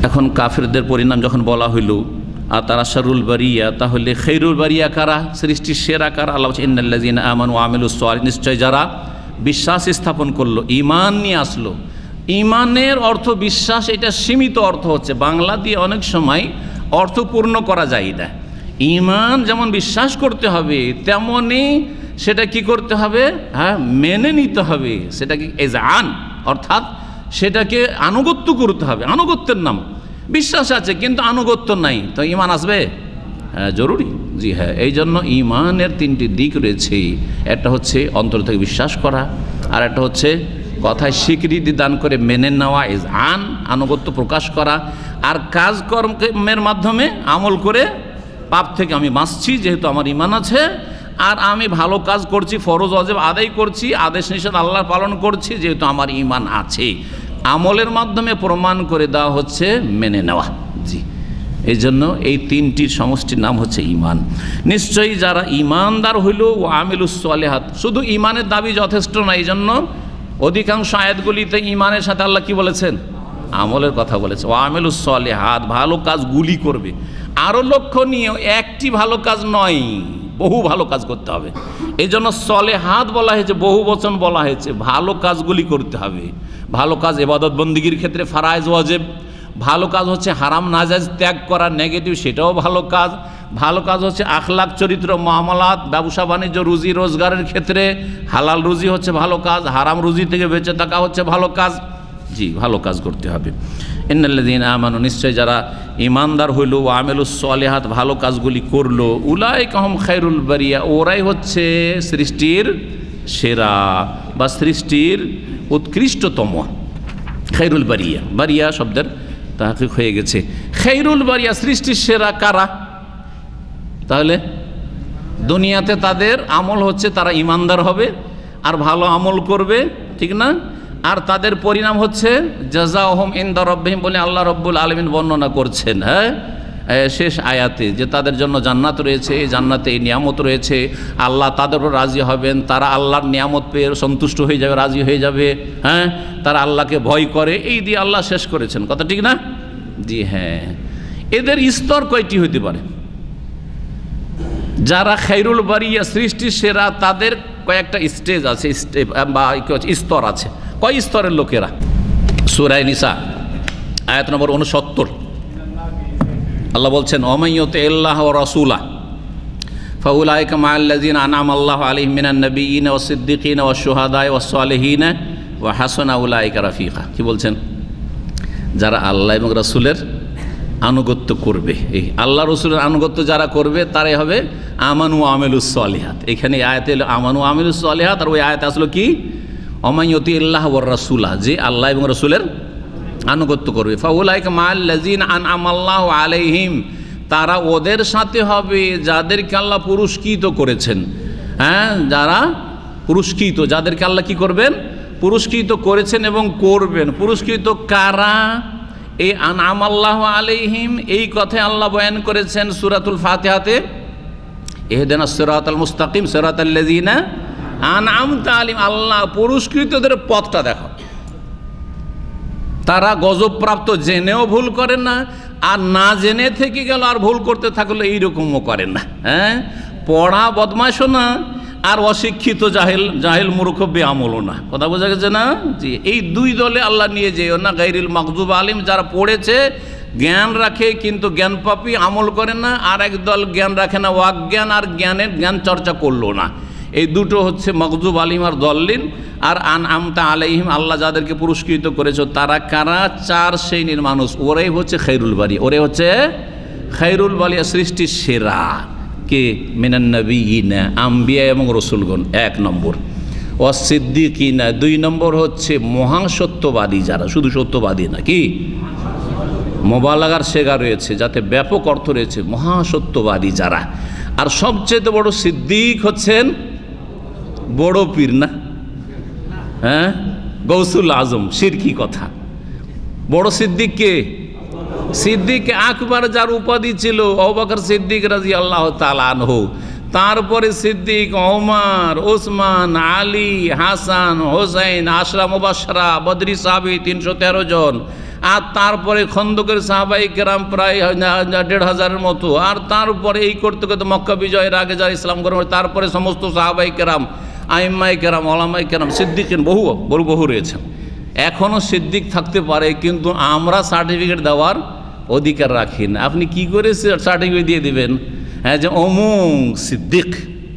এখন কাফিরদের পরিণাম যখন বলা হইল আর তারা শারুল বারিয়া, তাহলে খৈরুল বারিয়া কারা, সৃষ্টির সেরা কারা? আল্লাহ বলছে ইন্নাল্লাযীনা আমানু ওয়া আমিলুস সালিহাত, নিশ্চয় যারা বিশ্বাস স্থাপন করলো, ঈমান নিয়ে আসলো। ঈমানের অর্থ বিশ্বাস, এটা সীমিত অর্থ হচ্ছে, বাংলা দিয়ে অনেক সময় অর্থপূর্ণ করা যায় না। ঈমান যেমন বিশ্বাস করতে হবে, তেমনি সেটা কি করতে হবে? হ্যাঁ, মেনে নিতে হবে। সেটাকে ইযআন, অর্থাৎ সেটাকে আনুগত্য করতে হবে। আনুগত্যের নাম বিশ্বাস আছে কিন্তু আনুগত্য নাই, তো ঈমান আসবে? হ্যাঁ, জরুরি। জি হ্যাঁ, এই জন্য ঈমানের তিনটি দিক রয়েছে। একটা হচ্ছে অন্তর থেকে বিশ্বাস করা, আর একটা হচ্ছে কথায় স্বীকৃতি দান করে মেনে নেওয়া, ইযআন, আনুগত্য প্রকাশ করা, আর কাজকর্মের মাধ্যমে আমল করে পাপ থেকে আমি বাঁচছি যেহেতু আমার ঈমান আছে, আর আমি ভালো কাজ করছি, ফরজ ওয়াজিব আদায় করছি, আদেশ নিষেধ আল্লাহর পালন করছি যেহেতু আমার ঈমান আছে। আমলের মাধ্যমে প্রমাণ করে দেওয়া হচ্ছে মেনে নেওয়া। জি, এই জন্য এই তিনটির সমষ্টির নাম হচ্ছে ঈমান। নিশ্চয়ই যারা ঈমানদার হইল ও আমিলুস সালিহাত, শুধু ঈমানের দাবি যথেষ্ট না, এই জন্য অধিকাংশ আয়াতগুলিতে ঈমানের সাথে আল্লাহ কি বলেছেন? আমলের কথা বলেছে। ও আমিলুস সালিহাত, ভালো কাজগুলি করবে। আরও লক্ষণীয়, একটি ভালো কাজ নয়, বহু ভালো কাজ করতে হবে। এই জন্য সালেহাত বলা হয়েছে, বহু বচন বলা হয়েছে। ভালো কাজগুলি করতে হবে। ভালো কাজ ইবাদত বন্দিগির ক্ষেত্রে ফারায়েজ ওয়াজিব, ভালো কাজ হচ্ছে হারাম নাজায়েজ ত্যাগ করা, নেগেটিভ, সেটাও ভালো কাজ। ভালো কাজ হচ্ছে আখলাক, চরিত্র, মুআমালাত, ব্যবসা বাণিজ্য, রুজি রোজগারের ক্ষেত্রে হালাল রুজি হচ্ছে ভালো কাজ, হারাম রুজি থেকে বেঁচে থাকা হচ্ছে ভালো কাজ। জি, ভালো কাজ করতে হবে। ইন্নাল্লাযীনা আমানু, নিশ্চয় যারা ঈমানদার হইল, ওয়া আমিলুস সালিহাত, ভালো কাজগুলি করলো, উলাইকা হুম খায়রুল বারিয়া, ওরাই হচ্ছে সৃষ্টির সেরা বা সৃষ্টির উৎকৃষ্টতম। খায়রুল বারিয়া, বারিয়া শব্দের তাহকিক হয়ে গেছে। খায়রুল বারিয়া, সৃষ্টির সেরা কারা? তাহলে দুনিয়াতে তাদের আমল হচ্ছে তারা ঈমানদার হবে আর ভালো আমল করবে, ঠিক না? আর তাদের পরিণাম হচ্ছে জাযাউহুম ইনদা রাব্বিহিম, বলে আল্লাহ রাব্বুল আলামিন বর্ণনা করছেন হ্যাঁ শেষ আয়াতে, যে তাদের জন্য জান্নাত রয়েছে, এই জান্নাতে এই নিয়ামত রয়েছে, আল্লাহ তাদেরও রাজি হবেন, তারা আল্লাহর নিয়ামত পেয়ে সন্তুষ্ট হয়ে যাবে, রাজি হয়ে যাবে। হ্যাঁ, তারা আল্লাহকে ভয় করে, এই দিয়ে আল্লাহ শেষ করেছেন, কথা ঠিক না? জি হ্যাঁ। এদের স্তর কয়টি হতে পারে? যারা খায়রুল বারিয়া, সৃষ্টির সেরা, তাদের কয়েকটা স্টেজ আছে, স্টেপ বা স্তর আছে। কয় স্তরের লোকেরা? সূরা নিসা আয়াত নম্বর 69 আল্লাহ বলছেন, ওমাইয়ুতিল্লাহ ওয়া রাসূলা ফাউলাইকা মাআল্লাযীনা আনআমা আল্লাহু আলাইহিম মিনান নাবিয়্যিনা ওয়াস সিদ্দীকিনা ওয়াশ শুহাদায়ে ওয়াস সালিহিনা ওয়া হাসানা উলাইকা রাফিকা। কি বলছেন? যারা আল্লাহ এবং রাসূলের আনুগত্য করবে, এই আল্লাহ রসুলের আনুগত্য যারা করবে তারাই হবে আমানু আমিলুস সালিহাত। এখানে আয়াতে এলো আমানু আমিলুস সালিহাত, আর ওই আয়াতে আসলো কি? ওমাইয়ুতিল্লাহ ওয়ার রাসূলা, যে আল্লাহ এবং রসুলের আনুগত্য করবে। ফাউলাইকা মাআল্লাযীনা আনআমা আল্লাহু আলাইহিম, তারা ওদের সাথে হবে যাদেরকে আল্লাহ পুরস্কৃত করেছেন। হ্যাঁ, যারা পুরস্কৃত, যাদেরকে আল্লাহ কি করবেন? পুরস্কৃত করেছেন এবং করবেন। পুরস্কৃত কারা? এই আনআমা আল্লাহু আলাইহিম, এই কথায় আল্লাহ বয়ান করেছেন সূরাতুল ফাতিহাতে, ইহদিনাস সিরাতাল মুস্তাকিম সিরাতাল্লাযীনা আনআমতা আলাইহিম। আল্লাহ পুরস্কৃতদের পথটা দেখো। তারা গজবপ্রাপ্ত, জেনেও ভুল করেন না, আর না জেনে থেকে গেল আর ভুল করতে থাকলে এইরকমও করেন না। হ্যাঁ, পড়া বদমাশও না, আর অশিক্ষিত জাহিল মূর্খ বেআমলও না। কথা বোঝা গেছে না? জি, এই দুই দলে আল্লাহ নিয়ে যেও না। গায়রিল মাগদুব আলিম, যারা পড়েছে, জ্ঞান রাখে কিন্তু জ্ঞান পাপী, আমল করে না। আর এক দল জ্ঞান রাখে না, অজ্ঞান, আর জ্ঞান চর্চা করলো না। এই দুটো হচ্ছে মাগদুব আলিম আর দল্লিন। আর আনআমতা আলাইহিম, আল্লাহ যাদেরকে পুরস্কৃত করেছে তারা কারা? চার শ্রেণীর মানুষ। ওরাই হচ্ছে খায়রুল বারিয়া, ওরাই হচ্ছে খায়রুল বারিয়া, সৃষ্টির সেরা। কে? মিনান নাবিয়িনা, আম্বিয়া এবং রসুলগণ, এক নম্বর। ওয়াস সিদ্দীকিনা, দুই নম্বর হচ্ছে মহাসত্যবাদী যারা, শুধু সত্যবাদী না, কি মোবালাগার শেগা রয়েছে, যাতে ব্যাপক অর্থ রয়েছে, মহাসত্যবাদী যারা। আর সবচেয়ে বড় সিদ্দিক হচ্ছেন বড় পীর, না? হ্যাঁ, গৌসুল আজম, শিরকি কথা। বড় সিদ্দিক কে? সিদ্দিক আকবর, যার উপাধি ছিল আবু বকর সিদ্দিক রাদিয়াল্লাহু তাআলা আনহু। তারপরে সিদ্দিক ওমর, ওসমান, আলী, হাসান, হোসেন, আশরা মুবাশশারা, বদরি সাহাবী 313 জন। আর তারপরে খন্দকের সাহাবাই কেরাম প্রায় ১,৫০০ মতো, আর তারপরে এই করতে করতে মক্কা বিজয়ের আগে যারা ইসলাম গ্রহণ করে, তারপরে সমস্ত সাহাবাই কেরাম, আইম্মাই কেরাম, ওলামাই কেরাম, সিদ্দিকিন বহু রয়েছেন। এখনও সিদ্দিক থাকতে পারে, কিন্তু আমরা সার্টিফিকেট দেওয়ার অধিকার রাখি না। আপনি কি করে সার্টিফিকেট দিয়ে দিবেন? হ্যাঁ, যে অমুক সিদ্দিক।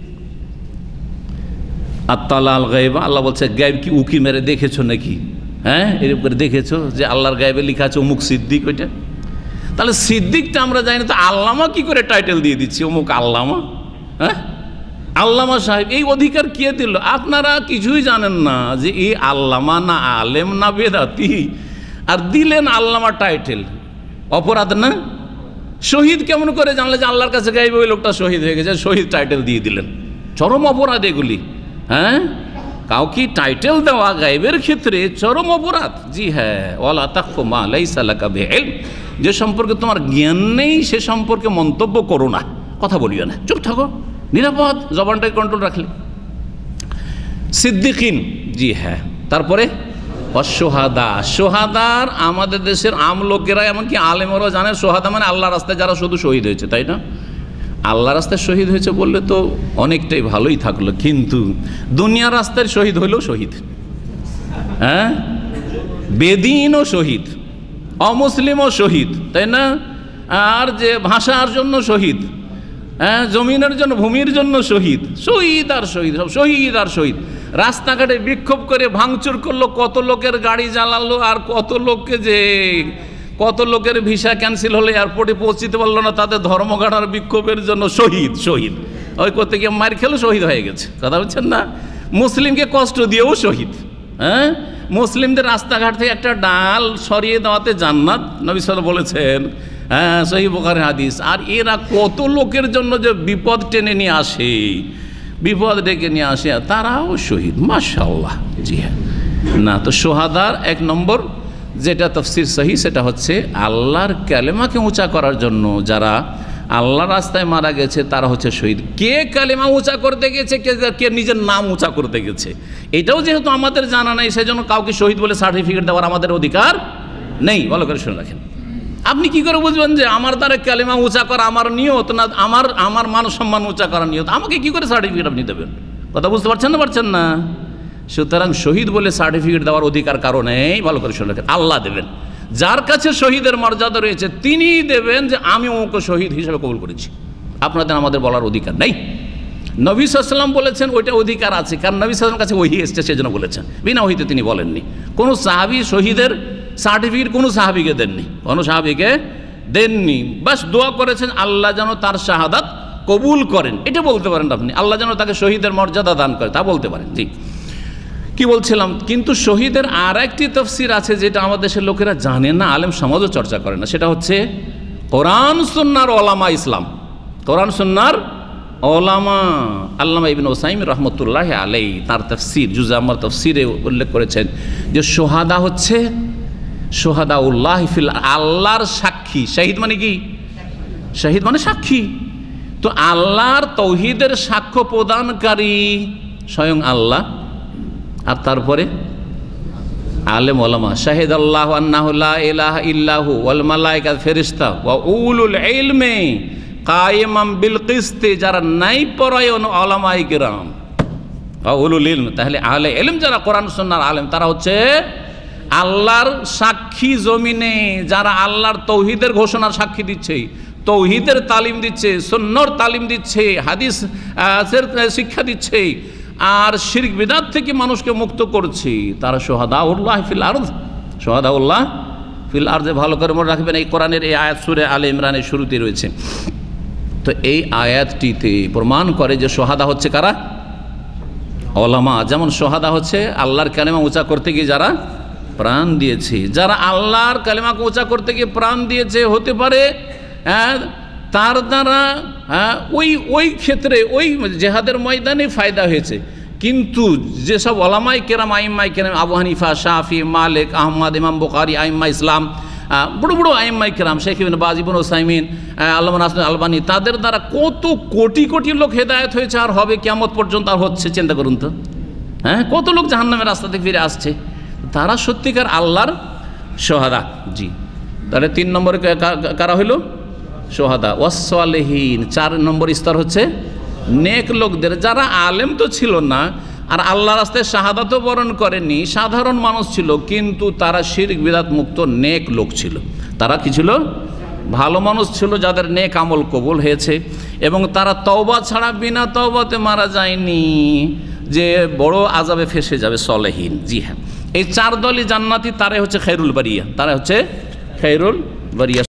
আত্তালা আল গায়ব, আল্লাহ বলছে গায়েব কি উকি মেরে দেখেছো নাকি? হ্যাঁ, এরকম করে দেখেছো যে আল্লাহর গায়েবে লেখা আছে অমুক সিদ্দিক? ওইটা তাহলে সিদ্দিকটা আমরা জানি না, তো আল্লামা কি করে টাইটেল দিয়ে দিচ্ছি অমুক আল্লামা? হ্যাঁ, আল্লামা সাহেব, এই অধিকার কে দিল? আপনারা কিছুই জানেন না যে এই আল্লামা না আলেম না বেদাতি, আর দিলেন আল্লামা টাইটেল। অপরাধ না? শহীদ কেমন করে জানলে যে আল্লাহর কাছে গাইবে ওই লোকটা শহীদ হয়ে গেছে? শহীদ টাইটেল দিয়ে দিলেন। চরম অপরাধ এগুলি। হ্যাঁ, কাউকে টাইটেল দেওয়া গায়েবের ক্ষেত্রে চরম অপরাধ। জি হ্যাঁ, ওয়ালা তাকফু মা লাইসা লাকা বিইলম, যে সম্পর্কে তোমার জ্ঞান নেই সে সম্পর্কে মন্তব্য করো না, কথা বলিও না, চুপ থাকো, নিরাপদ, জবানটাকে কন্ট্রোল রাখলে। সিদ্দিকিন, জি হ্যাঁ। তারপরে অসোহাদা, সোহাদার আমাদের দেশের আম লোকেরা এমনকি আলেমরাও জানে সোহাদা মানে আল্লাহ রাস্তায় যারা শুধু শহীদ হয়েছে, তাই না? আল্লাহ রাস্তায় শহীদ হয়েছে বললে তো অনেকটাই ভালোই থাকলো, কিন্তু দুনিয়ার রাস্তায় শহীদ হইলেও শহীদ, হ্যাঁ, বেদিনও শহীদ, অমুসলিমও শহীদ, তাই না? আর যে ভাষার জন্য শহীদ, হ্যাঁ, জমিনের জন্য, ভূমির জন্য শহীদ, শহীদ আর শহীদ, সব শহীদ আর শহীদ। রাস্তাঘাটে বিক্ষোভ করে ভাঙচুর করলো, কত লোকের গাড়ি জ্বালালো, আর কত লোকের ভিসা ক্যান্সেল হলে এয়ারপোর্টে পৌঁছতে পারলো না তাদের ধর্মঘট আর বিক্ষোভের জন্য, শহীদ। ওই করতে গিয়ে মার খেলো, শহীদ হয়ে গেছে, কথা বলছেন না? মুসলিমকে কষ্ট দিয়েও শহীদ। হ্যাঁ, মুসলিমদের রাস্তাঘাট থেকে একটা ডাল সরিয়ে দেওয়াতে জান্নাত, নবী সাল্লাল্লাহু আলাইহি ওয়াসাল্লাম বলেছেন। হ্যাঁ, সহিহ বুখারীর হাদিস। আর এরা কত লোকের জন্য যে বিপদ টেনে নিয়ে আসে, বিপদ ডেকে নিয়ে আসে, তারাও শহীদ, মাশাআল্লাহ। জি হ্যাঁ, না তো সোহাদার এক নম্বর যেটা তাফসীর সহি, সেটা হচ্ছে আল্লাহর কালেমাকে উঁচা করার জন্য যারা আল্লাহর রাস্তায় মারা গেছে তারা হচ্ছে শহীদ। কে কালেমা উঁচা করতে গেছে, কে নিজের নাম উঁচা করতে গেছে, এটাও যেহেতু আমাদের জানা নেই, সেজন্য কাউকে শহীদ বলে সার্টিফিকেট দেওয়ার আমাদের অধিকার নেই। ভালো করে শুনে রাখেন। আপনি কি করে বুঝবেন যে আমার দ্বারা কালেমা উঁচা করা আমার নিয়ত না, আমার মান সম্মান উঁচা করার নিয়ত? আমাকে কি করে সার্টিফিকেট আপনি দেবেন? কথা বুঝতে পারছেন না? সুতরাং শহীদ বলে সার্টিফিকেট দেওয়ার অধিকার কারো নেই। ভালো করে শুনে রাখেন, আল্লাহ দেবেন। যার কাছে শহীদের মর্যাদা রয়েছে তিনিই দেবেন যে আমি ওকে শহীদ হিসেবে কবুল করেছি। আপনাদের আমাদের বলার অধিকার নেই। নবী সাল্লাল্লাহু আলাইহি ওয়াসাল্লাম বলেছেন ওইটা অধিকার আছে, কারণ নবী সাল্লাল্লাহু আলাইহি ওয়াসাল্লামের কাছে ওহী এসেছে, সেজন্য বলেছেন। বিনা ওহীতে তিনি বলেননি। কোনো সাহাবী শহীদের সার্টিফিকেট কোনো সাহাবীকে দেননি, বাস দোয়া করেছেন আল্লাহ যেন তার শাহাদাত কবুল করেন, এটা বলতে পারেন আপনি। আল্লাহ যেন তাকে শহীদের মর্যাদা দান করে, তা বলতে পারেন। জি, কি বলছিলাম? কিন্তু শহীদের আর একটি তাফসীর আছে যেটা আমাদের দেশের লোকেরা জানে না, আলেম সমাজও চর্চা করে না। সেটা হচ্ছে কোরআন সুন্নাহর ওলামা ইসলাম। কোরআন সুন্নাহর ওলামা আল্লামা ইবনে উসাইমিন রাহমাতুল্লাহি আলাইহি তার তাফসীর জুজ আম্মার তাফসীরে উল্লেখ করেছেন যে সোহাদা হচ্ছে সোহাদাউল্লাহ ফিল, আল্লাহর সাক্ষী। শহীদ মানে কি? শহীদ মানে সাক্ষী। তো আল্লাহর তৌহিদের সাক্ষ্য প্রদানকারী স্বয়ং আল্লাহ, আর তারপরে আলেম ওলামা। শাহিদ আল্লাহ আন্নাহু লা ইলাহা ইল্লাহু ওয়াল মালায়েকা, ফেরেশতা, ওয়া উলুল ইলমি কায়েমান বিল কিসত, যারা ন্যায়পরায়ণ ওলামায়ে কিরাম, ওয়া উলুল ইলম। তাহলে আহলে ইলম যারা কোরআন সুন্নাহর আলেম, তারা হচ্ছে আল্লাহর সাক্ষী জমিনে, যারা আল্লাহর তৌহিদের ঘোষণার সাক্ষী দিচ্ছে, তৌহিদের তালিম দিচ্ছে, সুন্নহর তালিম দিচ্ছে, হাদিস শিক্ষা দিচ্ছে, আর শিরক বিদআত থেকে মানুষকে মুক্ত করছে, তারা সোহাদাউল্লাহ ফিল আরদ। সোহাদাউল্লাহ ফিল আরদে ভালো করে মনে রাখবেন, এই কোরআনের এই আয়াত সূরা আলে ইমরানের শুরুতে রয়েছে। তো এই আয়াতটিতে প্রমাণ করে যে সোহাদা হচ্ছে কারা? ওলামা। যেমন সোহাদা হচ্ছে আল্লাহর কালেমা উঁচা করতে গিয়ে যারা প্রাণ দিয়েছে, যারা আল্লাহর কালেমাকে উঁচা করতে গিয়ে প্রাণ দিয়েছে, হতে পারে তার দ্বারা ওই ক্ষেত্রে ওই জেহাদের ময়দানে ফায়দা হয়েছে, কিন্তু যেসব ওলামায়ে কেরাম, আইম্মায়ে কেরাম, আবু হানিফা, শাফি, মালিক, আহমদ, ইমাম বুখারী, আইম্মা ইসলাম, বড় বড় আইম্মায়ে কেরাম, শেখ ইবনে বাজ, ইবনে উসাইমিন, আল্লামা নাসির আলবানী, তাদের দ্বারা কত কোটি কোটি লোক হেদায়েত হয়েছে, আর হবে কিয়ামত পর্যন্ত, আর হচ্ছে। চিন্তা করুন তো, কত লোক জাহান্নামের রাস্তা থেকে ফিরে আসছে। তারা সত্যিকার আল্লাহর সোহাদা। জি, তাহলে 3 নম্বরে কারা হইল? সোহাদা। ওয়াসসালিহিন 4 নম্বর স্তর হচ্ছে নেক লোকদের, যারা আলেম তো ছিল না আর আল্লাহ রাস্তায় শাহাদাতও বরণ করেনি, সাধারণ মানুষ ছিল, কিন্তু তারা শিরক বিদআত মুক্ত নেক লোক ছিল। তারা কি ছিল? ভালো মানুষ ছিল, যাদের নেক আমল কবুল হয়েছে, এবং তারা তওবা ছাড়া বিনা তওবাতে মারা যায়নি যে বড় আযাবে ফেসে যাবে। সলেহীন। জি হ্যাঁ, এই 4 দলই জান্নাতি। তারাই হচ্ছে খায়রুল বারিয়া, তারা হচ্ছে খায়রুল বারিয়া।